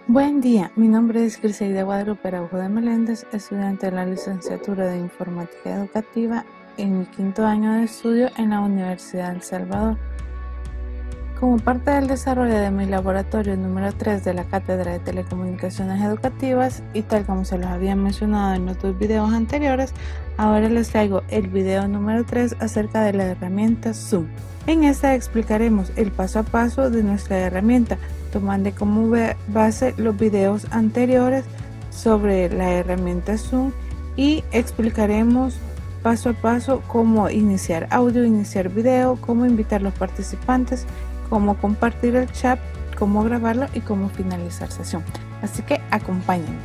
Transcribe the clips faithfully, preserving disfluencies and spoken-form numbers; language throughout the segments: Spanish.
Buen día, mi nombre es Griselda Guadalupe Araujo de Meléndez, estudiante de la licenciatura de Informática Educativa en mi quinto año de estudio en la Universidad de El Salvador. Como parte del desarrollo de mi laboratorio número tres de la Cátedra de Telecomunicaciones Educativas, y tal como se los había mencionado en los dos videos anteriores, ahora les traigo el video número tres acerca de la herramienta Zoom. En esta explicaremos el paso a paso de nuestra herramienta, tomando como base los videos anteriores sobre la herramienta Zoom, y explicaremos paso a paso cómo iniciar audio, iniciar video, cómo invitar a los participantes, cómo compartir el chat, cómo grabarlo y cómo finalizar sesión. Así que acompáñenme.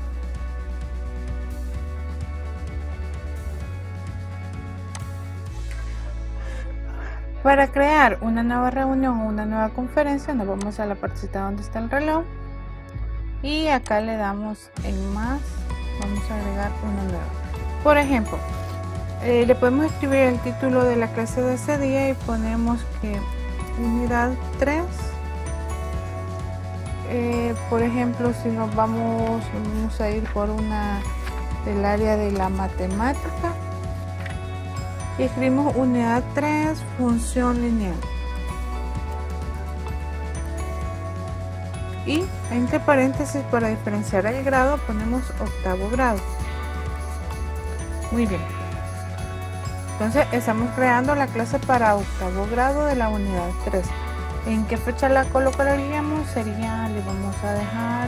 Para crear una nueva reunión o una nueva conferencia, nos vamos a la partecita donde está el reloj y acá le damos en más. Vamos a agregar una nueva. Por ejemplo, eh, le podemos escribir el título de la clase de ese día y ponemos que unidad tres. Eh, por ejemplo, si nos vamos, vamos a ir por una del área de la matemática y escribimos unidad tres, función lineal, y entre paréntesis, para diferenciar el grado, ponemos octavo grado. Muy bien, entonces estamos creando la clase para octavo grado de la unidad tres. ¿En qué fecha la colocaríamos? Sería, le vamos a dejar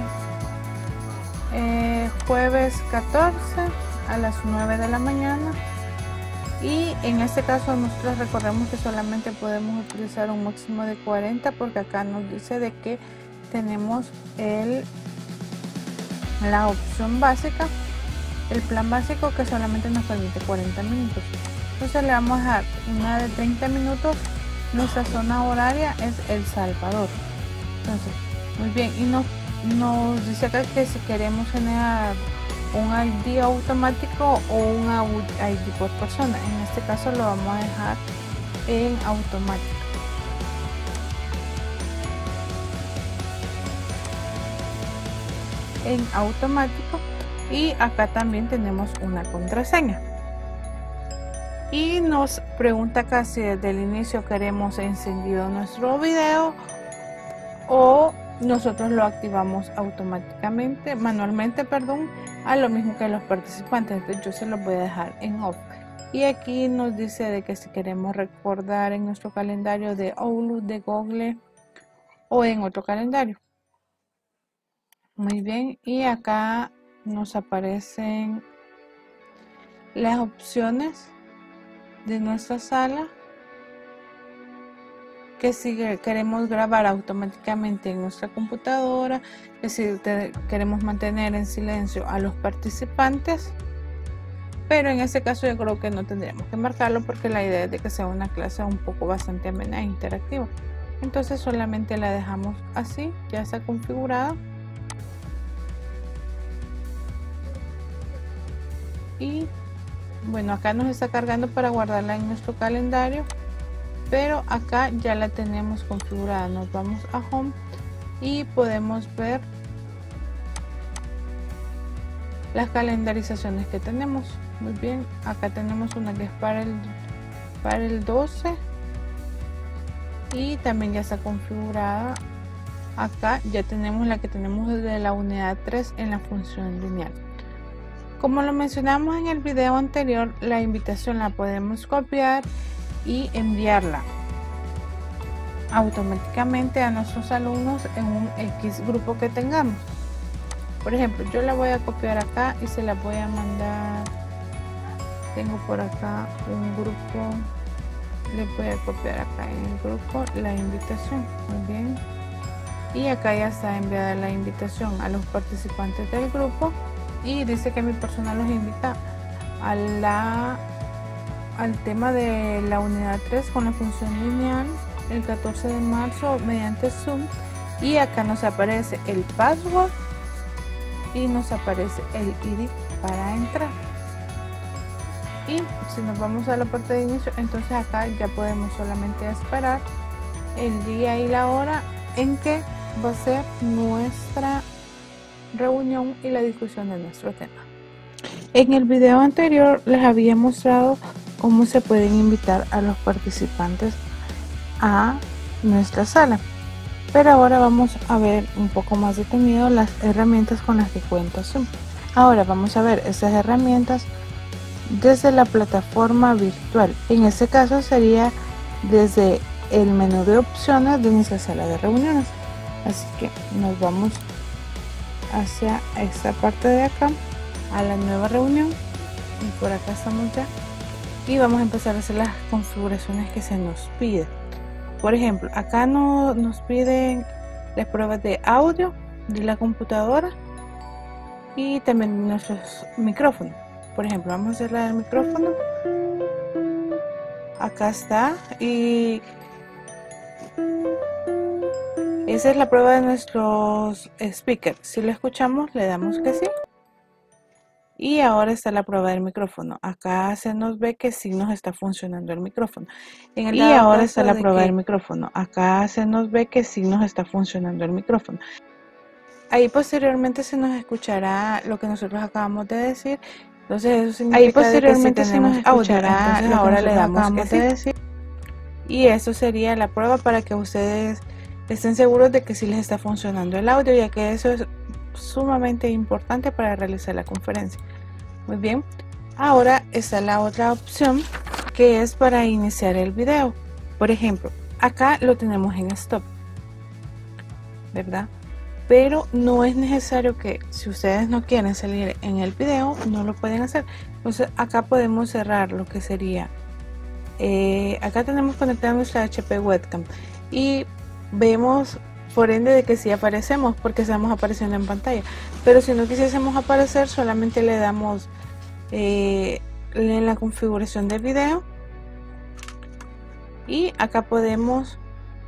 eh, jueves catorce a las nueve de la mañana. Y en este caso nosotros recordemos que solamente podemos utilizar un máximo de cuarenta, porque acá nos dice de que tenemos el, la opción básica, el plan básico, que solamente nos permite cuarenta minutos. Entonces le vamos a dejar una de treinta minutos. Nuestra zona horaria es El Salvador. Entonces, muy bien, y nos, nos dice acá que si queremos generar un I D automático o un I D por persona. En este caso lo vamos a dejar en automático. En automático, y acá también tenemos una contraseña. Y nos pregunta acá si desde el inicio queremos encendido nuestro video o nosotros lo activamos automáticamente, manualmente, perdón, a lo mismo que los participantes. Entonces yo se los voy a dejar en off. Y aquí nos dice de que si queremos recordar en nuestro calendario de Outlook, de Google o en otro calendario. Muy bien, y acá nos aparecen las opciones de nuestra sala, que si queremos grabar automáticamente en nuestra computadora, que si te, queremos mantener en silencio a los participantes, pero en este caso yo creo que no tendríamos que marcarlo, porque la idea es de que sea una clase un poco bastante amena e interactiva. Entonces solamente la dejamos así, ya está configurada. Y bueno, acá nos está cargando para guardarla en nuestro calendario, pero acá ya la tenemos configurada. Nos vamos a Home y podemos ver las calendarizaciones que tenemos. Muy bien, acá tenemos una que es para el, para el doce, y también ya está configurada. Acá ya tenemos la que tenemos desde la unidad tres en la función lineal. Como lo mencionamos en el video anterior, la invitación la podemos copiar y enviarla automáticamente a nuestros alumnos en un X grupo que tengamos. Por ejemplo, yo la voy a copiar acá y se la voy a mandar. Tengo por acá un grupo, le voy a copiar acá en el grupo la invitación. Muy bien, y acá ya está enviada la invitación a los participantes del grupo, y dice que mi persona los invita a la, al tema de la unidad tres con la función lineal el catorce de marzo mediante Zoom. Y acá nos aparece el password y nos aparece el I D para entrar. Y si nos vamos a la parte de inicio, entonces acá ya podemos solamente esperar el día y la hora en que va a ser nuestra reunión y la discusión de nuestro tema. En el video anterior les había mostrado cómo se pueden invitar a los participantes a nuestra sala, pero ahora vamos a ver un poco más detenido las herramientas con las que cuenta Zoom. Ahora vamos a ver esas herramientas desde la plataforma virtual. En este caso sería desde el menú de opciones de nuestra sala de reuniones. Así que nos vamos hacia esta parte de acá, a la nueva reunión, y por acá estamos ya, y vamos a empezar a hacer las configuraciones que se nos pide. Por ejemplo, acá no, nos piden las pruebas de audio de la computadora y también nuestros micrófonos. Por ejemplo, vamos a hacer la del micrófono. Acá está, y esa es la prueba de nuestros speakers. Si lo escuchamos, le damos que sí. Y ahora está la prueba del micrófono. Acá se nos ve que sí nos está funcionando el micrófono. En el y ahora está la prueba del micrófono. Acá se nos ve que sí nos está funcionando el micrófono. Ahí posteriormente se nos escuchará lo que nosotros acabamos de decir. Entonces eso significa Ahí posteriormente que si tenemos se nos escuchará. Entonces ahora le damos que sí. Decir. Y eso sería la prueba para que ustedes estén seguros de que sí les está funcionando el audio, ya que eso es sumamente importante para realizar la conferencia. Muy bien, ahora está la otra opción, que es para iniciar el video. Por ejemplo, acá lo tenemos en stop, ¿verdad? Pero no es necesario que, si ustedes no quieren salir en el video, no lo pueden hacer. Entonces acá podemos cerrar lo que sería eh, acá tenemos conectada nuestra H P webcam y vemos por ende de que sí aparecemos, porque estamos apareciendo en pantalla. Pero si no quisiésemos aparecer, solamente le damos eh, en la configuración del video, y acá podemos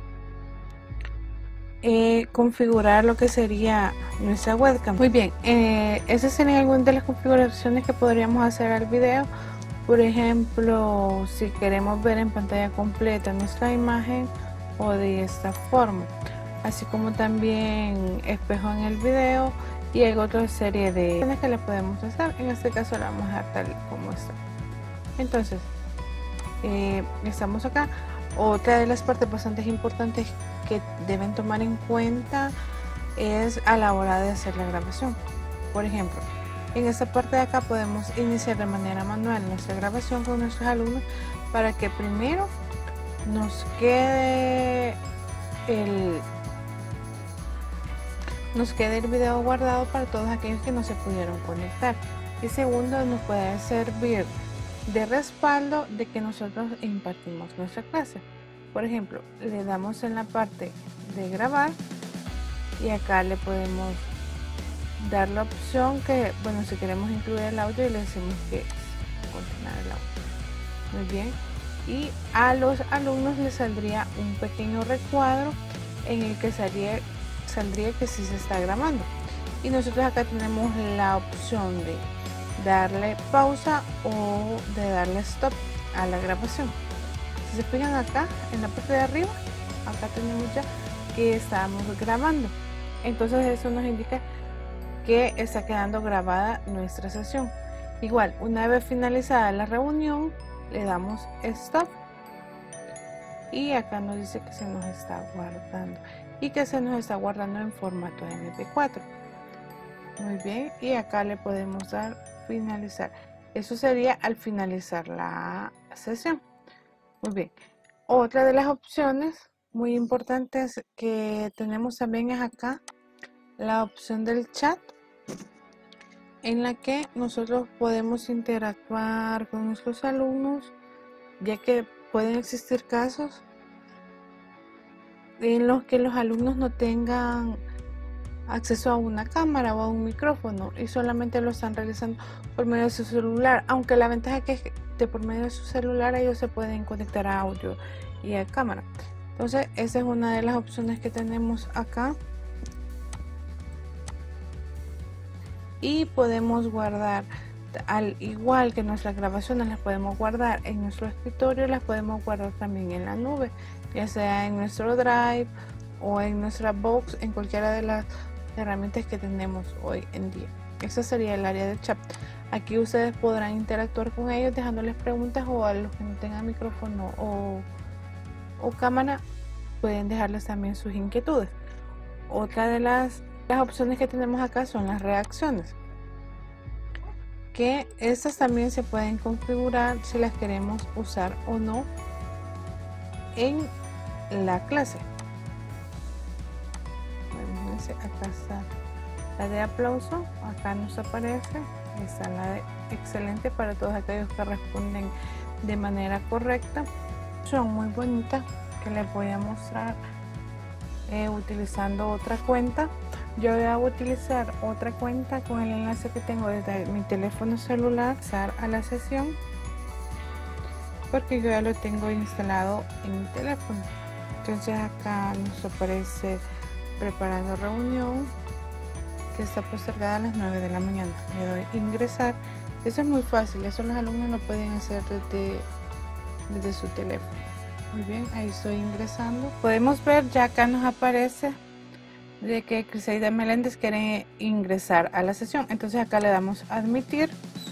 eh, configurar lo que sería nuestra webcam. Muy bien, eh, esas serían algunas de las configuraciones que podríamos hacer al video. Por ejemplo, si queremos ver en pantalla completa nuestra imagen, o de esta forma, así como también espejo en el video, y hay otra serie de opciones que le podemos hacer. En este caso la vamos a dejar tal como está. Entonces eh, estamos acá. Otra de las partes bastante importantes que deben tomar en cuenta es a la hora de hacer la grabación. Por ejemplo, en esta parte de acá podemos iniciar de manera manual nuestra grabación con nuestros alumnos, para que primero nos quede el nos quede el video guardado para todos aquellos que no se pudieron conectar, y segundo, nos puede servir de respaldo de que nosotros impartimos nuestra clase. Por ejemplo, le damos en la parte de grabar, y acá le podemos dar la opción que, bueno, si queremos incluir el audio, y le decimos que continuar el audio. Muy bien, y a los alumnos les saldría un pequeño recuadro en el que saldría, saldría que sí se está grabando, y nosotros acá tenemos la opción de darle pausa o de darle stop a la grabación. Si se fijan acá en la parte de arriba, acá tenemos ya que estamos grabando. Entonces eso nos indica que está quedando grabada nuestra sesión. Igual, una vez finalizada la reunión, le damos stop, y acá nos dice que se nos está guardando, y que se nos está guardando en formato eme pe cuatro. Muy bien, y acá le podemos dar finalizar. Eso sería al finalizar la sesión. Muy bien, otra de las opciones muy importantes que tenemos también es acá la opción del chat, en la que nosotros podemos interactuar con nuestros alumnos, ya que pueden existir casos en los que los alumnos no tengan acceso a una cámara o a un micrófono, y solamente lo están realizando por medio de su celular, aunque la ventaja es que de por medio de su celular ellos se pueden conectar a audio y a cámara. Entonces esa es una de las opciones que tenemos acá, y podemos guardar, al igual que nuestras grabaciones las podemos guardar en nuestro escritorio, las podemos guardar también en la nube, ya sea en nuestro Drive o en nuestra Box, en cualquiera de las herramientas que tenemos hoy en día. Esa sería el área de chat. Aquí ustedes podrán interactuar con ellos dejándoles preguntas, o a los que no tengan micrófono o, o cámara pueden dejarles también sus inquietudes. Otra de las, las opciones que tenemos acá son las reacciones, que estas también se pueden configurar si las queremos usar o no en la clase. Acá está la de aplauso, acá nos aparece, está la de excelente para todos aquellos que responden de manera correcta. Son muy bonitas, que les voy a mostrar eh, utilizando otra cuenta. Yo voy a utilizar otra cuenta con el enlace que tengo desde mi teléfono celular a la sesión, porque yo ya lo tengo instalado en mi teléfono. Entonces acá nos aparece preparando reunión, que está postergada a las nueve de la mañana. Le doy ingresar. Eso es muy fácil, eso los alumnos lo pueden hacer desde, desde su teléfono. Muy bien, ahí estoy ingresando. Podemos ver, ya acá nos aparece de que Criseida Meléndez quiere ingresar a la sesión. Entonces acá le damos a admitir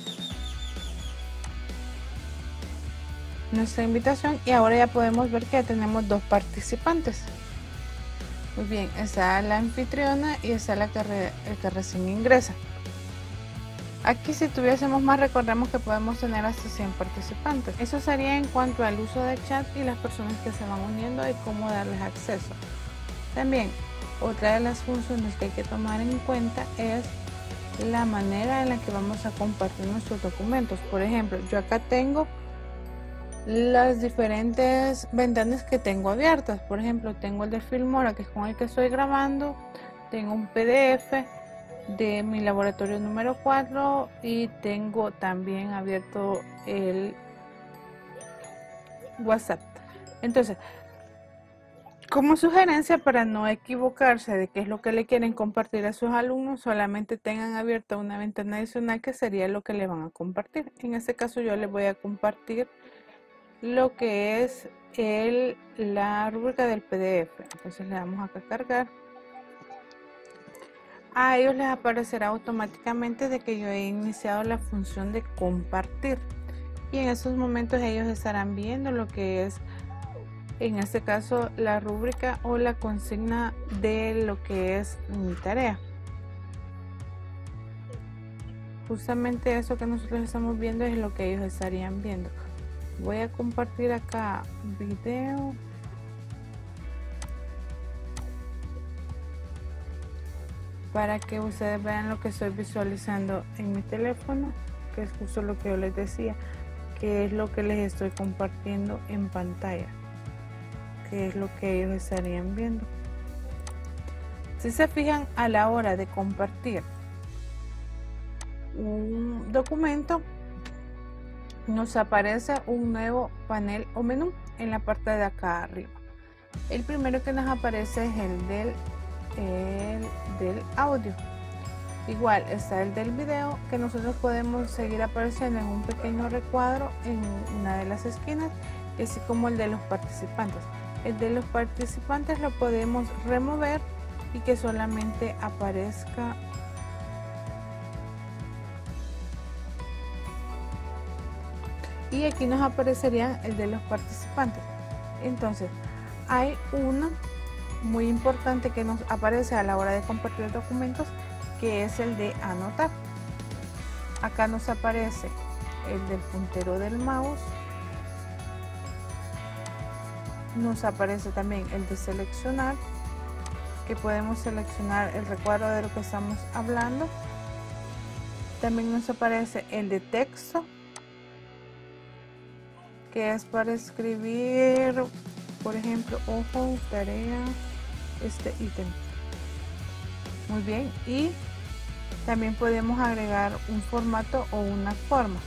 nuestra invitación, y ahora ya podemos ver que ya tenemos dos participantes. Muy bien, está la anfitriona y está la que, re, el que recién ingresa. Aquí, si tuviésemos más, recordemos que podemos tener hasta cien participantes. Eso sería en cuanto al uso de chat y las personas que se van uniendo y cómo darles acceso. También, otra de las funciones que hay que tomar en cuenta es la manera en la que vamos a compartir nuestros documentos. Por ejemplo, yo acá tengo las diferentes ventanas que tengo abiertas. Por ejemplo, tengo el de Filmora, que es con el que estoy grabando, tengo un P D F de mi laboratorio número cuatro, y tengo también abierto el WhatsApp. Entonces, como sugerencia, para no equivocarse de qué es lo que le quieren compartir a sus alumnos, solamente tengan abierta una ventana adicional que sería lo que le van a compartir. En este caso yo les voy a compartir lo que es el, la rúbrica del P D F. Entonces le damos acá a cargar. A ellos les aparecerá automáticamente de que yo he iniciado la función de compartir, y en esos momentos ellos estarán viendo lo que es, en este caso, la rúbrica o la consigna de lo que es mi tarea. Justamente eso que nosotros estamos viendo es lo que ellos estarían viendo. Voy a compartir acá video. Para que ustedes vean lo que estoy visualizando en mi teléfono, que es justo lo que yo les decía, que es lo que les estoy compartiendo en pantalla, que es lo que ellos estarían viendo. Si se fijan, a la hora de compartir un documento, nos aparece un nuevo panel o menú en la parte de acá arriba. El primero que nos aparece es el del, el del audio. Igual está el del video, que nosotros podemos seguir apareciendo en un pequeño recuadro en una de las esquinas, así como el de los participantes. El de los participantes lo podemos remover y que solamente aparezca y aquí nos aparecería el de los participantes. Entonces hay uno muy importante que nos aparece a la hora de compartir documentos, que es el de anotar. Acá nos aparece el del puntero del mouse, nos aparece también el de seleccionar, que podemos seleccionar el recuadro de lo que estamos hablando. También nos aparece el de texto, que es para escribir, por ejemplo, ojo, tarea, este ítem. Muy bien, y también podemos agregar un formato o una forma,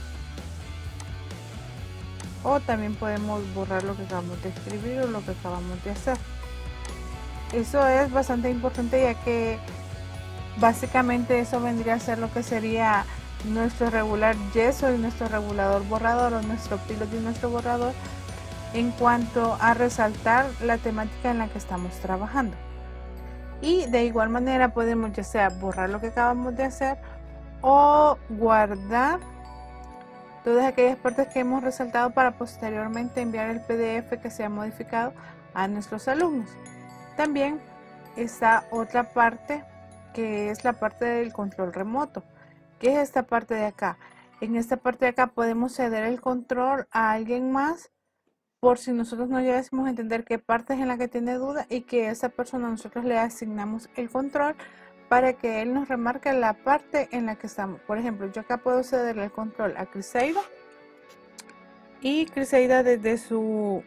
o también podemos borrar lo que acabamos de escribir o lo que acabamos de hacer. Eso es bastante importante, ya que básicamente eso vendría a ser lo que sería nuestro regular yeso y nuestro regulador borrador, o nuestro pilot y nuestro borrador, en cuanto a resaltar la temática en la que estamos trabajando. Y de igual manera podemos ya sea borrar lo que acabamos de hacer o guardar todas aquellas partes que hemos resaltado para posteriormente enviar el P D F que se ha modificado a nuestros alumnos. También está otra parte que es la parte del control remoto. ¿Qué es esta parte de acá? En esta parte de acá podemos ceder el control a alguien más por si nosotros no llegásemos a entender qué parte es en la que tiene duda y que a esa persona nosotros le asignamos el control para que él nos remarque la parte en la que estamos. Por ejemplo, yo acá puedo cederle el control a Criseida y Criseida desde su...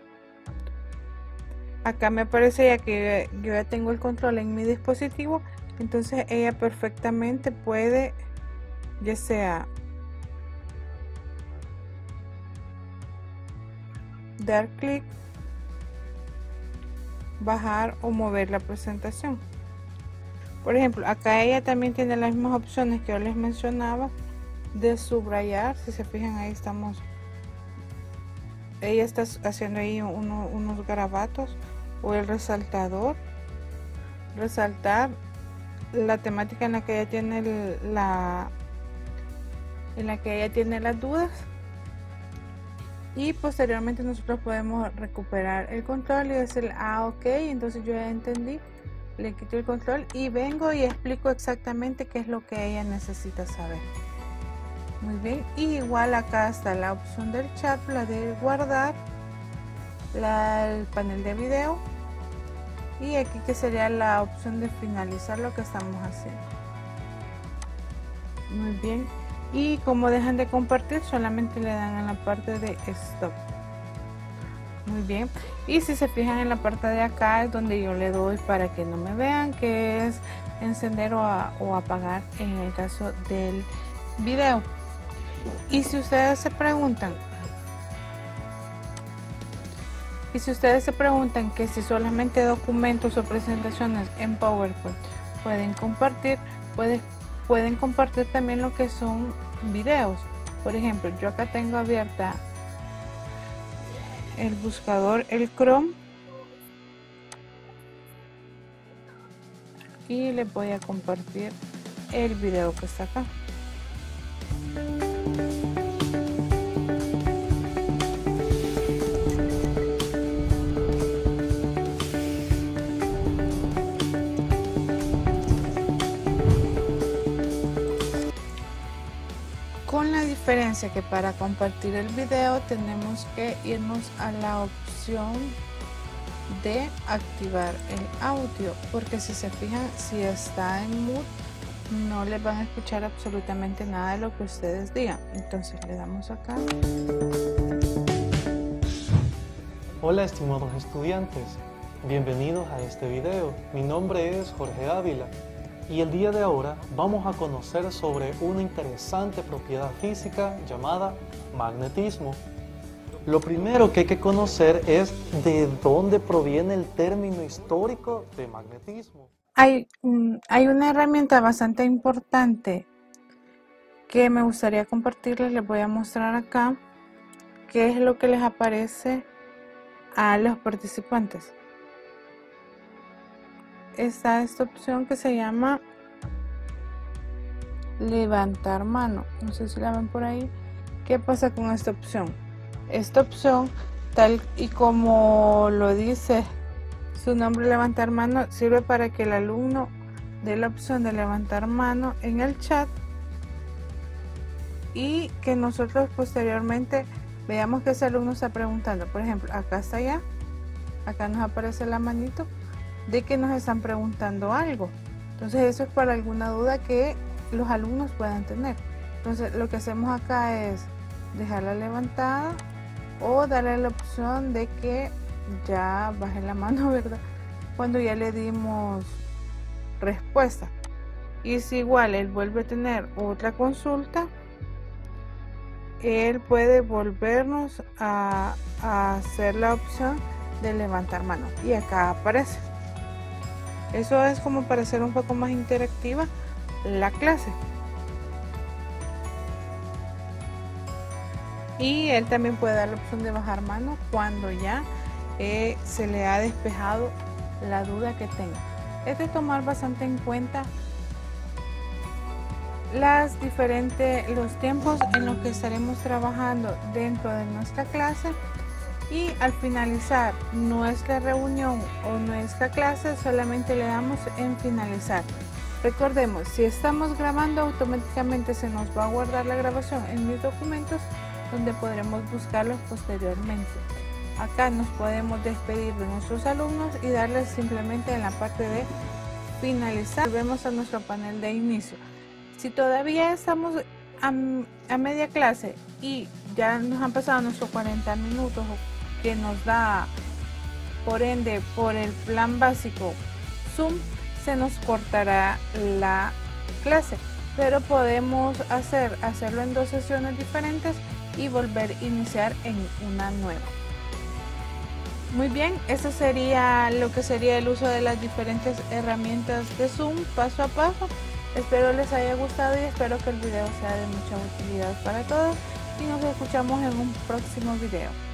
Acá me aparece ya que yo ya tengo el control en mi dispositivo, entonces ella perfectamente puede ya sea dar clic, bajar o mover la presentación. Por ejemplo, acá ella también tiene las mismas opciones que yo les mencionaba de subrayar. Si se fijan, ahí estamos, ella está haciendo ahí uno, unos garabatos, o el resaltador, resaltar la temática en la que ella tiene el, la en la que ella tiene las dudas, y posteriormente nosotros podemos recuperar el control y decir ah ok, entonces yo ya entendí, le quito el control y vengo y explico exactamente qué es lo que ella necesita saber. Muy bien, y igual acá está la opción del chat, la de guardar, la, el panel de video, y aquí que sería la opción de finalizar lo que estamos haciendo. Muy bien, y como dejan de compartir solamente le dan en la parte de stop. Muy bien, y si se fijan en la parte de acá es donde yo le doy para que no me vean, que es encender o, a, o apagar en el caso del video. Y si ustedes se preguntan y si ustedes se preguntan que si solamente documentos o presentaciones en PowerPoint pueden compartir, pueden, pueden compartir también lo que son videos. Por ejemplo, yo acá tengo abierta el buscador, el Chrome, y les voy a compartir el video que está acá. Con la diferencia que para compartir el video tenemos que irnos a la opción de activar el audio, porque si se fijan, si está en mute no les van a escuchar absolutamente nada de lo que ustedes digan. Entonces le damos acá. Hola estimados estudiantes, bienvenidos a este video. Mi nombre es Jorge Ávila y el día de ahora vamos a conocer sobre una interesante propiedad física llamada magnetismo. Lo primero que hay que conocer es de dónde proviene el término histórico de magnetismo. Hay, hay una herramienta bastante importante que me gustaría compartirles, les voy a mostrar acá qué es lo que les aparece a los participantes. Está esta opción que se llama levantar mano, no sé si la ven por ahí. ¿Qué pasa con esta opción? Esta opción, tal y como lo dice su nombre, levantar mano, sirve para que el alumno dé la opción de levantar mano en el chat y que nosotros posteriormente veamos que ese alumno está preguntando. Por ejemplo, acá está ya, acá nos aparece la manito de que nos están preguntando algo. Entonces eso es para alguna duda que los alumnos puedan tener. Entonces lo que hacemos acá es dejarla levantada o darle la opción de que ya baje la mano, ¿verdad? Cuando ya le dimos respuesta. Y si igual él vuelve a tener otra consulta, él puede volvernos a, a hacer la opción de levantar mano y acá aparece. Eso es como para hacer un poco más interactiva la clase. Y él también puede dar la opción de bajar mano cuando ya eh, se le ha despejado la duda que tenga. es de tomar bastante en cuenta las diferentes, los tiempos en los que estaremos trabajando dentro de nuestra clase, y al finalizar nuestra reunión o nuestra clase solamente le damos en finalizar. Recordemos, si estamos grabando, automáticamente se nos va a guardar la grabación en mis documentos, donde podremos buscarlos posteriormente. Acá nos podemos despedir de nuestros alumnos y darles simplemente en la parte de finalizar. Volvemos a nuestro panel de inicio. Si todavía estamos a, a media clase y ya nos han pasado nuestros cuarenta minutos que nos da, por ende, por el plan básico Zoom, se nos cortará la clase, pero podemos hacer, hacerlo en dos sesiones diferentes y volver a iniciar en una nueva. Muy bien, eso sería lo que sería el uso de las diferentes herramientas de Zoom paso a paso. Espero les haya gustado y espero que el video sea de mucha utilidad para todos, y nos escuchamos en un próximo video.